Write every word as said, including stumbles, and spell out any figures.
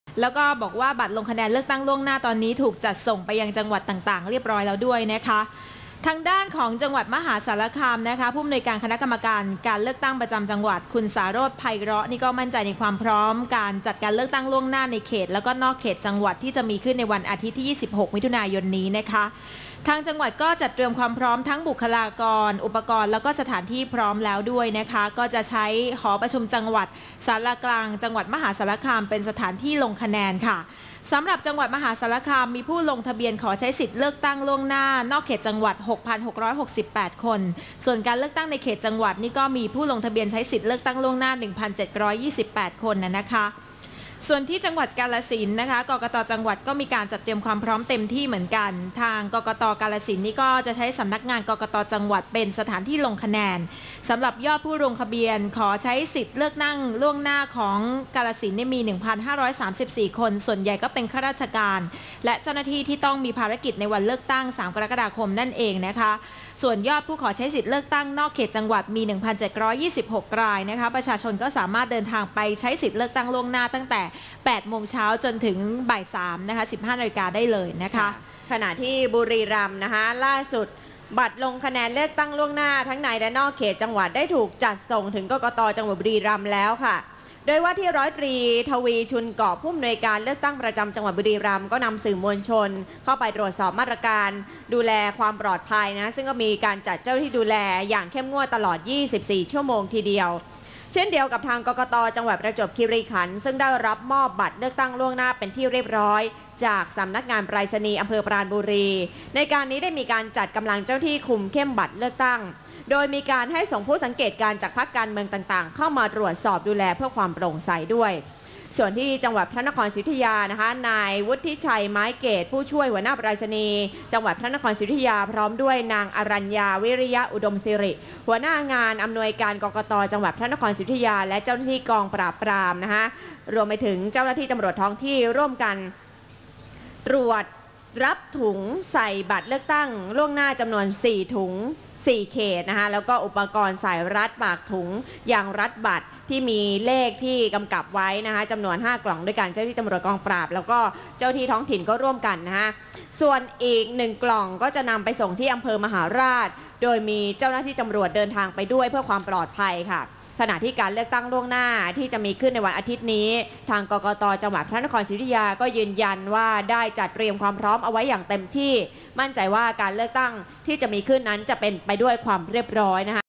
แล้วก็บอกว่าบัตรลงคะแนนเลือกตั้งล่วงหน้าตอนนี้ถูกจัดส่งไปยังจังหวัดต่างๆเรียบร้อยแล้วด้วยนะคะทางด้านของจังหวัดมหาสารคามนะคะผู้อำนวยการคณะกรรมการการเลือกตั้งประจำจังหวัดคุณสาโรจน์ไพเราะนี่ก็มั่นใจในความพร้อมการจัดการเลือกตั้งล่วงหน้าในเขตแล้วก็นอกเขตจังหวัดที่จะมีขึ้นในวันอาทิตย์ที่ยี่สิบหกมิถุนายนนี้นะคะทางจังหวัดก็จัดเตรียมความพร้อมทั้งบุคลากรอุปกรณ์แล้วก็สถานที่พร้อมแล้วด้วยนะคะก็จะใช้หอประชุมจังหวัดศาลากลางจังหวัดมหาสารคามเป็นสถานที่ลงคะแนนค่ะสำหรับจังหวัดมหาสารคามมีผู้ลงทะเบียนขอใช้สิทธิ์เลือกตั้งล่วงหน้านอกเขตจังหวัด หกพันหกร้อยหกสิบแปด คนส่วนการเลือกตั้งในเขตจังหวัดนี่ก็มีผู้ลงทะเบียนใช้สิทธิ์เลือกตั้งล่วงหน้า หนึ่งพันเจ็ดร้อยยี่สิบแปด คนนะนะคะส่วนที่จังหวัดกาฬสินธุ์นะคะกกต.จังหวัดก็มีการจัดเตรียมความพร้อมเต็มที่เหมือนกันทางกกต.กาฬสินธุ์นี่ก็จะใช้สำนักงานกกต.จังหวัดเป็นสถานที่ลงคะแนนสำหรับยอดผู้ลงทะเบียนขอใช้สิทธิ์เลือกตั้งล่วงหน้าของกาฬสินธุ์มี หนึ่งพันห้าร้อยสามสิบสี่ คนส่วนใหญ่ก็เป็นข้าราชการและเจ้าหน้าที่ที่ต้องมีภารกิจในวันเลือกตั้งสามกรกฎาคมนั่นเองนะคะส่วนยอดผู้ขอใช้สิทธิ์เลือกตั้งนอกเขตจังหวัดมี หนึ่งพันเจ็ดร้อยยี่สิบหก รายนะคะประชาชนก็สามารถเดินทางไปใช้สิทธิ์เลือกตั้งล่วงหน้าตั้งแต่ แปดโมงเช้าจนถึงบ่ายสามนะคะสิบห้านาฬิกาได้เลยนะคะขณะที่บุรีรัมย์นะคะล่าสุดบัตรลงคะแนนเลือกตั้งล่วงหน้าทั้งในและนอกเขตจังหวัดได้ถูกจัดส่งถึงกกต.จังหวัดบุรีรัมย์แล้วค่ะโดยว่าที่ร้อยตรีทวีชุนเกาะผู้อำนวยการเลือกตั้งประจำจังหวัดบุรีรัมย์ก็นำสื่อมวลชนเข้าไปตรวจสอบมาตรการดูแลความปลอดภัยนะซึ่งก็มีการจัดเจ้าหน้าที่ดูแลอย่างเข้มงวดตลอดยี่สิบสี่ชั่วโมงทีเดียวเช่นเดียวกับทางกกต.จังหวัดประจวบคีรีขันธ์ซึ่งได้รับมอบบัตรเลือกตั้งล่วงหน้าเป็นที่เรียบร้อยจากสำนักงานไปรษณีย์อำเภอปราณบุรีในการนี้ได้มีการจัดกำลังเจ้าที่คุมเข้มบัตรเลือกตั้งโดยมีการให้ส่งผู้สังเกตการจากพรรคการเมืองต่างๆเข้ามาตรวจสอบดูแลเพื่อความโปร่งใสด้วยส่วนที่จังหวัดพระนครศรีอยุธยานะคะนายวุฒิชัยไม้เกตผู้ช่วยหัวหน้าไปรษณีย์จังหวัดพระนครศรีอยุธยาพร้อมด้วยนางอรัญญาวิริยะอุดมสิริหัวหน้างานอำนวยการกกต.จังหวัดพระนครศรีอยุธยาและเจ้าหน้าที่กองปราบปรามนะคะรวมไปถึงเจ้าหน้าที่ตำรวจท้องที่ร่วมกันตรวจรับถุงใส่บัตรเลือกตั้งล่วงหน้าจำนวนสี่ถุงสี่เขตนะคะแล้วก็อุปกรณ์ใส่รัดปากถุงยางรัดบัตรที่มีเลขที่กำกับไว้นะคะจำนวนห้ากล่องด้วยกันเจ้าหน้าที่ตำรวจกองปราบแล้วก็เจ้าที่ท้องถิ่นก็ร่วมกันนะคะส่วนอีกหนึ่งกล่องก็จะนำไปส่งที่อำเภอมหาราชโดยมีเจ้าหน้าที่ตำรวจเดินทางไปด้วยเพื่อความปลอดภัยค่ะขณะที่การเลือกตั้งล่วงหน้าที่จะมีขึ้นในวันอาทิตย์นี้ทางกกต.จังหวัดพระนครศรีอยุธยาก็ยืนยันว่าได้จัดเตรียมความพร้อมเอาไว้อย่างเต็มที่มั่นใจว่าการเลือกตั้งที่จะมีขึ้นนั้นจะเป็นไปด้วยความเรียบร้อยนะคะ